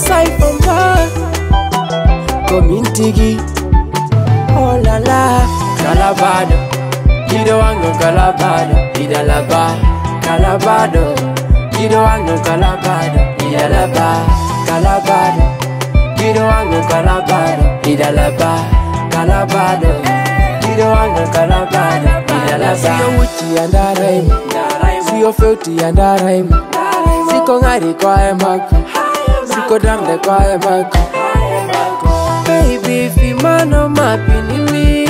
side from bar. Community, oh la la. Calabado, Kido Wango Calabado, Idalaba, Calabado, Kido Wango Calabado, Idalaba, Calabado, Kido Wango Calabado, Idalaba, Calabado, Kido Wango Calabado, Idalaba. See your witchy and a rhyme, see your filthy and a rhyme. Siko ngari kwa emako, siko damle kwa emako. Baby, fi mano mapini mi.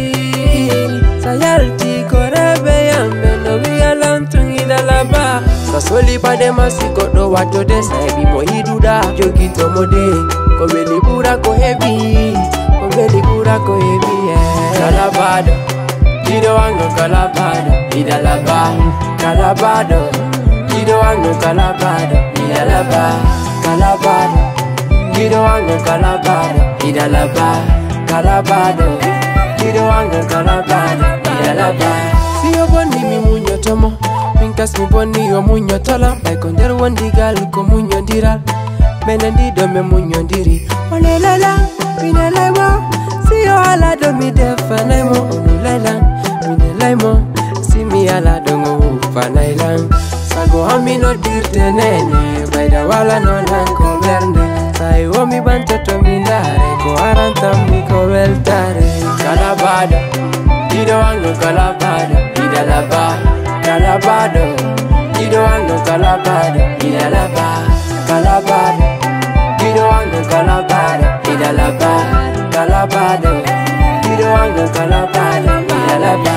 Sayalti korebe yambe no we alone tungi dalaba. Sasoli pade masiko do wato de saibi mo hiduda. Jogi tomode, kobeli bura ko heavy, kobeli bura ko heavy. Calabado, Kido Wango Calabado, Idalaba, Calabado, Kido Wango Calabado, Idalaba, Calabado, Kido Wango Calabado, Idalaba, Calabado, Kido Wango Calabado, Idalaba. See your boni mi munyo tomo, pinkas mi boni yo munyo tola. Baikonder wandigal ko munyo diral, menendido me munyo diri. Onelela, minelemo, see yo ala do mi defanemo. Onelela, minelemo, see mi ala do ngo fanailang. Sago hami no dirte nene, baida wala no nanko verne. Sai omi bantato mindare, ko aranta mi ko veltare. Calabado, Kido Wango Calabado, Idalaba, Calabado, Kido Wango Calabado, Idalaba, Calabado, Kido Wango Calabado, Idalaba, Calabado, Kido Wango Calabado, Idalaba.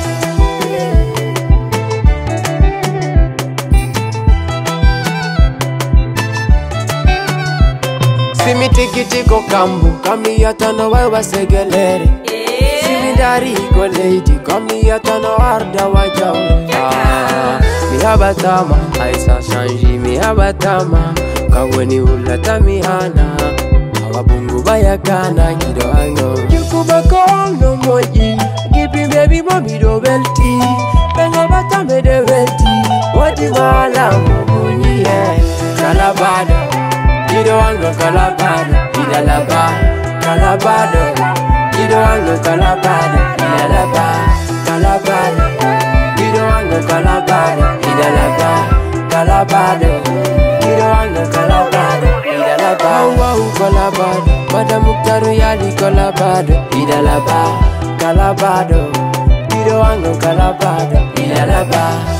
Simi tiki kambu, kami yatano wa segelere. Simi dari ko lady, kami yatano arda wa jawre. Mi habatama, aisa shanji mi habatama. Kaweni ulata mi hana, awabungu bayakana Kido Wango. Yukuba no moji, give baby mommy do belti. Benga batame de belti, wadi mala mubunyi. Calabado, Kido Wango Calabado, Idalaba, Calabado, Kido Wango Calabado, Idalaba, Calabado, Kido Wango Calabado, Idalaba, Calabado, Kido Wango Calabado, Idalaba. Wow Calabado, Madam Muktaru Yali Calabado, Idalaba, Calabado, Kido Wango Calabado, Idalaba.